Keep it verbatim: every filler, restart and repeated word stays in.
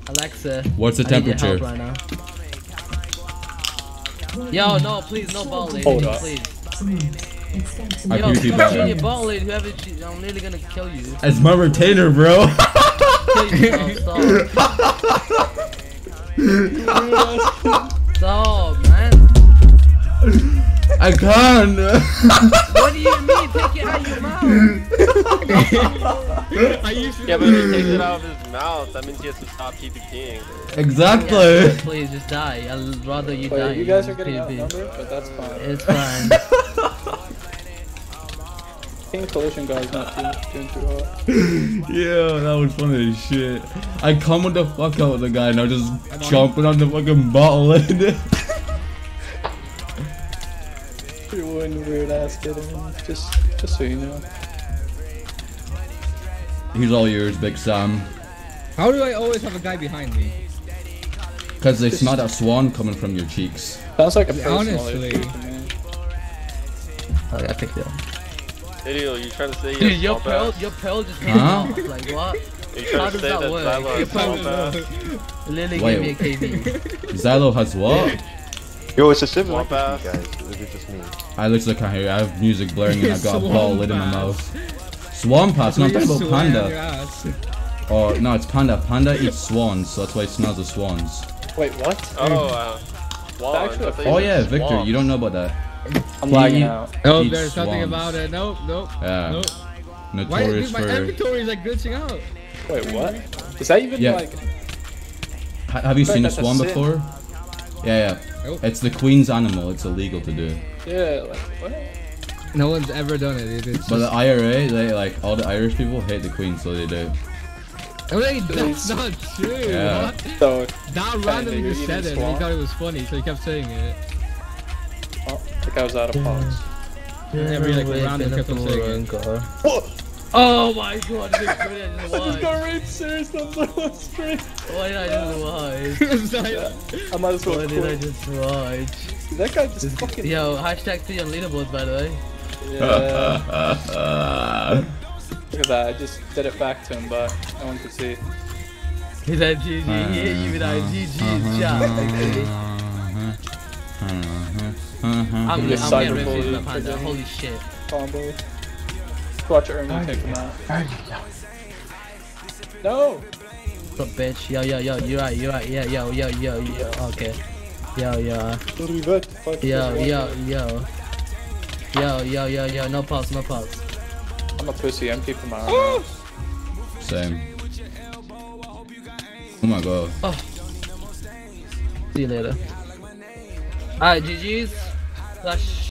Alexa. What's the I need your temperature? help right now. Yo, no, please, no bottle lid. Hold up. Please. I Yo, P T stop button. shooting your bottle lid. Whoever, che- I'm literally gonna kill you. It's my retainer, bro. Kill yourself. Stop. Stop, man. I can't. What do you mean? Take it out of your mouth. I used to Yeah, but if he takes it out of his mouth, that means he has to stop PvPing. Exactly. Yeah, please, just die. I'd rather you Wait, die. you guys are than getting PvP. outnumbered, but that's fine. It's fine. Team Collision guy's not too, doing too hot. Yeah, that was funny as shit. I come with the fuck out with the guy and I'm just chomping on the fucking bottle lid. You're one weird ass kid, just, just so you know. He's all yours, Big Sam. How do I always have a guy behind me? Because they smell that swan coming from your cheeks. Sounds like a personal Honestly. issue to me. Oh, yeah, I picked it up. Idiot, you trying to say Dude, you your have small pearl, bass? your pearl just came Huh? off. Like, what? Are you How trying to does say that that work? Zylowh has small bass? Lily Wait. gave me a K V. Zylowh has what? Yo, it's a similar Swamp to you ass. guys. Or is it just me? I literally can't hear you. I have music blaring and I've got a Swamp bottle lid in my ass. mouth. Swamp ass, not talking about Swear on your panda. ass. Or no, it's panda. Panda eats swans, so that's why it smells of swans. Wait, what? Oh, uh, swan. Actually, I thought you Oh said yeah, Victor, swamp. you don't know about that. I'm He lagging eat- out. No, eats there's nothing swans. about it. Nope, nope. Yeah. Nope. Why Notorious dude, my for. inventory is like glitching out? Wait, what? Is that even Yeah. like... Ha- Have you Right, seen a that's a swan sin. before? Yeah, yeah. Nope. It's the queen's animal. It's illegal to do. Yeah, like, what? No one's ever done it. It- It's But the just, I R A, they like all the Irish people hate the queen, so they do. oh, wait, that's not true. Yeah. What? So, That Kinda, randomly you're just eating said it and he swan? thought it was funny, so he kept saying it. oh, the guy was out of pods. Every like random kept on saying it. Oh my god, this is brilliant. Why? raped serious number one stream. Why did I just watch? It's like, I might as well Why did I quit. just watch? That guy just fucking... Yo, hashtag three on leaderboards, by the way. Yeah. Look at that, I just did it back to him, but no one could see. He said G G, he hit you with that G G's chat. I'm, I'm Just getting ripped cyberbullied with the for panda, doing- holy shit. Combo. Watch Ernie take him out. No! What's up, bitch? Yo, yo, yo, you right, you right, yeah, yo, yo, yo, yo, okay. Yo, yo, yo, yo, yo. Yo, yo, yo, yo, no pulse, no pulse. I'm a pussy, I'm keeping my arm out. Same. Oh my god. Oh. See you later. Alright, G G's. Slash.